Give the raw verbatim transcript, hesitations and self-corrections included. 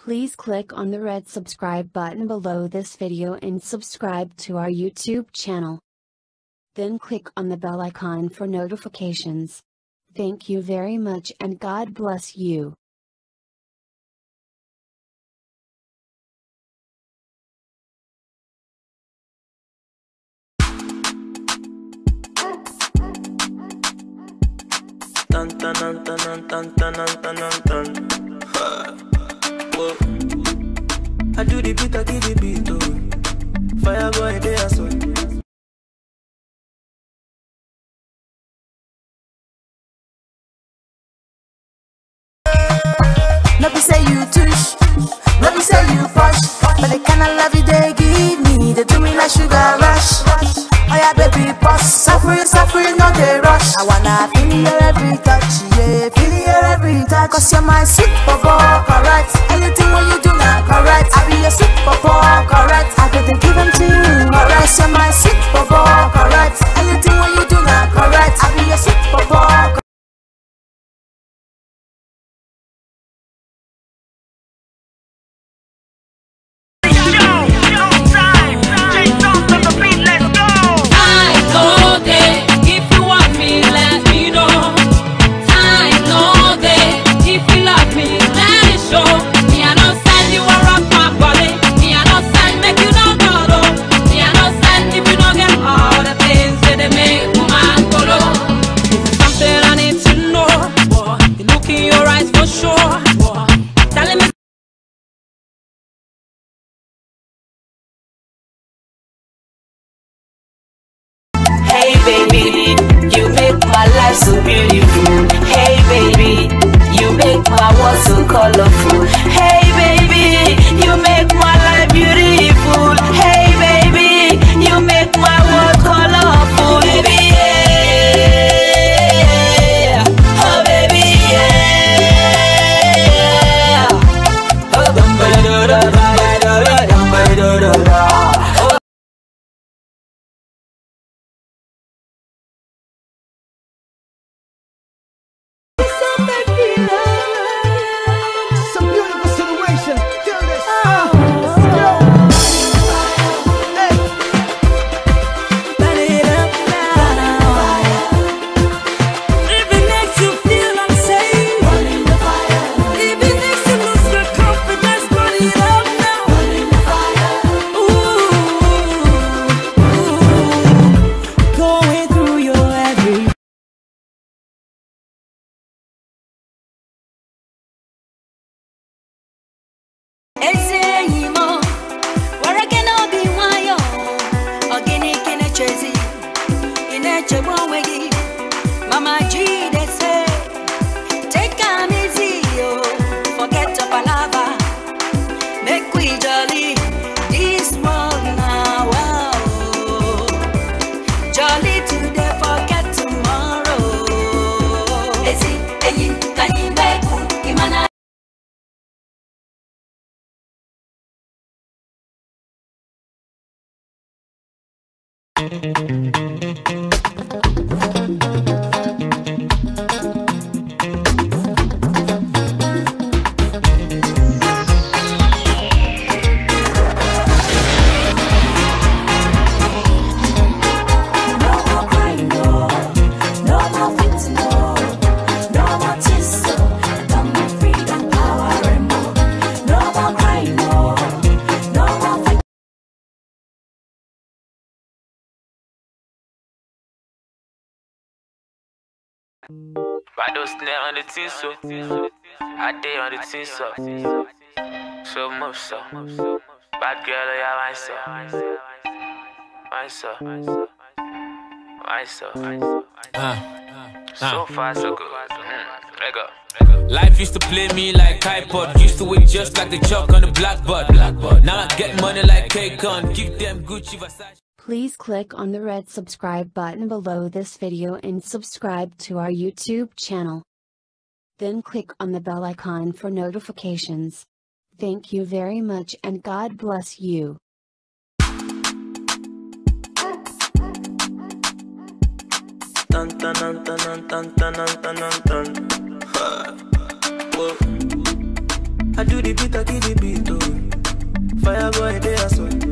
Please click on the red subscribe button below this video and subscribe to our YouTube channel. Then click on the bell icon for notifications. Thank you very much and God bless you. Dun dun dun dun dun dun dun dun dun dun. Whoa. I do the beat, I give the beat, oh. Fire boy, they are so. Let me say you tush, let me say you push, but the kind of love you they give me, they do me like sugar rush. Oh yeah, baby, boss, suffering, suffering, not a rush. I wanna feel your every touch, yeah, feel your every touch. Cause you're my sweet papa, correct. Anything when you do not correct. I be your sweet papa, correct. I could give them to you, correct. You're my sweet papa, correct. Anything when you do not correct. I be your sweet papa. Baby, you make my life so beautiful. Hey baby, you make my world so colorful. Hey baby, you make my life beautiful. Hey baby, you make my world colorful. Baby, yeah. Oh baby, yeah. Oh, dum ba da da da da da dum ba da da da. Mama G, they say, take am easy, oh, forget your palava, make we jolly, this world now, wow, jolly today, forget tomorrow. Ezi, eyi, kani meku, imana. Bado snare on the tin so I day on the tin so so much so bad girl yeah myself myself myself so far so good. Let go. Life used to play me like iPod. Used to wait just like the chalk on the blackboard. Now I get money like K-Con. Give them Gucci Versace. Please click on the red subscribe button below this video and subscribe to our YouTube channel. Then click on the bell icon for notifications. Thank you very much and God bless you. Dun dun dun dun dun dun dun dun dun dun. Whoa. I do the beat, I kill the beat, oh. Fire boy, they are so.